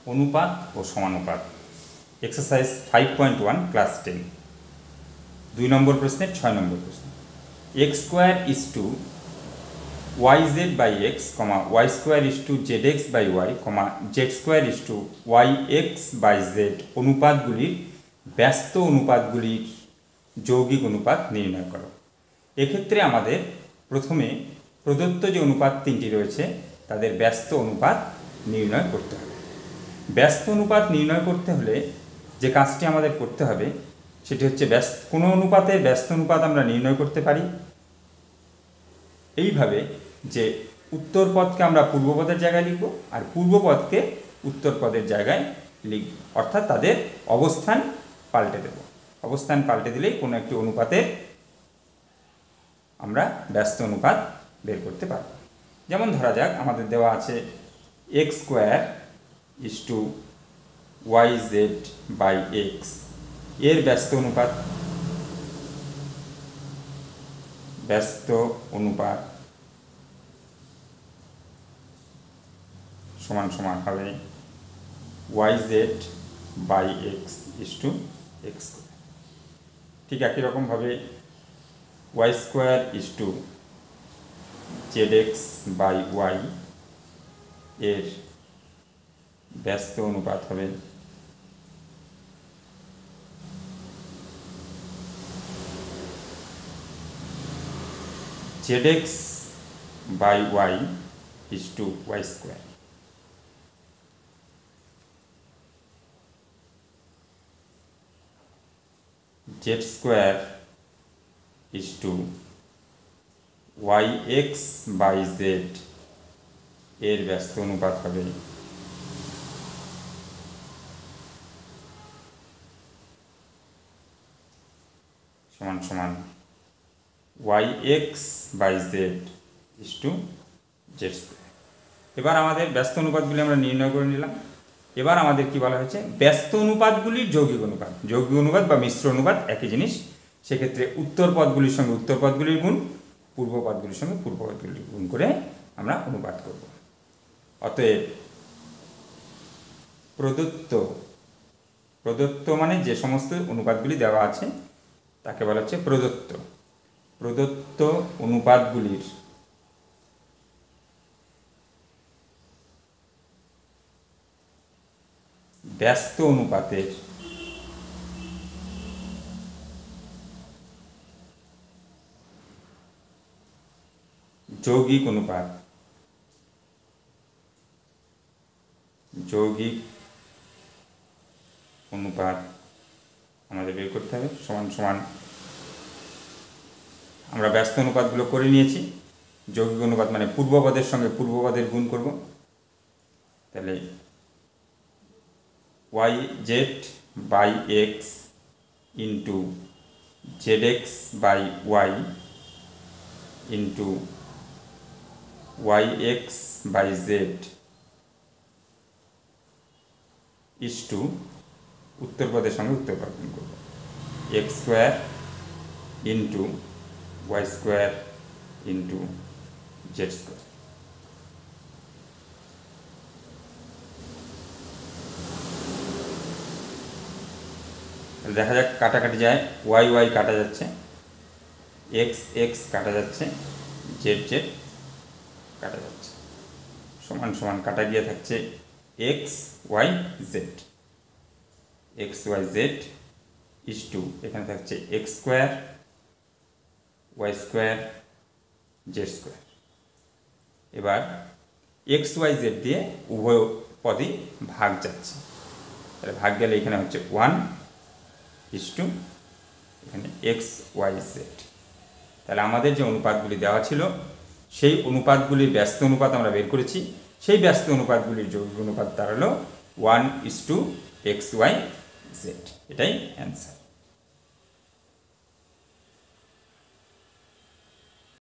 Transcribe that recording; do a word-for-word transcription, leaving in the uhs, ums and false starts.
অনুপাত ও সমানুপাত exercise five point one class ten দুই নম্বর প্রশ্নের ছয় নম্বর প্রশ্ন x square is to y z by x comma y square is to z x by y comma z square is to y x by z অনুপাতগুলির ব্যস্ত অনুপাতগুলির যৌগিক অনুপাত নির্ণয় করো। এক্ষেত্রে আমাদের প্রথমে প্রদত্ত যে অনুপাত তিনটি রয়েছে তাদের ব্যস্ত অনুপাত নির্ণয় করতে হবে। ব্যস্ত অনুপাত নির্ণয় করতে হলে যে কাজটি আমাদের করতে হবে সেটি হচ্ছে ব্যস্ত কোনো অনুপাতের ব্যস্ত অনুপাত আমরা নির্ণয় করতে পারি এইভাবে যে উত্তর পদকে আমরা পূর্ব পদের জায়গায় লিখব আর পূর্ব পদকে উত্তর পদের জায়গায় লিখব, অর্থাৎ তাদের অবস্থান পাল্টে দেব। অবস্থান পাল্টে দিলেই কোনো একটি অনুপাতের আমরা ব্যস্ত অনুপাত বের করতে পারব। যেমন ধরা যাক আমাদের দেওয়া আছে x square is to y z by x, এর ব্যস্ত অনুপাত ব্যস্ত অনুপাত সমান সমান হবে y z by x is to x square. ঠিক একই রকমভাবে y square is to z x by y, এর ব্যস্ত অনুপাত হবে z x by y is to y square. Z square is to y x by z, এর ব্যস্ত অনুপাত হবে সমান সমান y x by z is to z square. এবার আমাদের ব্যস্ত অনুপাতগুলি আমরা নির্ণয় করে নিলাম। এবার আমাদের কি বলা হয়েছে ব্যস্ত অনুপাতগুলির যৌগিক অনুপাত। যৌগিক অনুপাত বা মিশ্র অনুপাত একই জিনিস, সেক্ষেত্রে উত্তর পদগুলির সঙ্গে উত্তর পদগুলির গুণ, পূর্ব পদগুলির সঙ্গে পূর্ব পদগুলির গুণ করে আমরা অনুপাত করব। অতএব প্রদত্ত প্রদত্ত মানে যে সমস্ত অনুপাতগুলি দেওয়া আছে তাকে বলা হচ্ছে প্রদত্ত। প্রদত্ত অনুপাতগুলির ব্যস্ত অনুপাতের যৌগিক অনুপাত যৌগিক অনুপাত আমাদের বের করতে হবে সমান সমান আমরা ব্যস্ত অনুপাতগুলো করে নিয়েছি। যৌগিক অনুপাত মানে পূর্বপদের সঙ্গে পূর্বপদের গুণ করব, তাহলে y z by x into z x by y into y x by z is to উত্তর পদের সঙ্গে উত্তর পদ গুণ করব x square into y square into z square. দেখা যাক কাটাকাটি যায়, ওয়াই ওয়াই কাটা যাচ্ছে, এক্স এক্স কাটা যাচ্ছে, জেড জেড কাটা যাচ্ছে, সমান সমান কাটা গিয়ে থাকছে x y z. X y z is to এখানে থাকছে x square y square z square. এবার এক্স ওয়াই জেড দিয়ে উভয় পদই ভাগ যাচ্ছে, তাহলে ভাগ গেলে এখানে হচ্ছে ওয়ান ইজ টু এখানে এক্স ওয়াই জেড। তাহলে আমাদের যে অনুপাতগুলি দেওয়া ছিল সেই অনুপাতগুলির ব্যস্ত অনুপাত আমরা বের করেছি। সেই ব্যস্ত অনুপাতগুলির যৌগিক অনুপাত দাঁড়ালো one is to x y z. এটাই অ্যান্সার।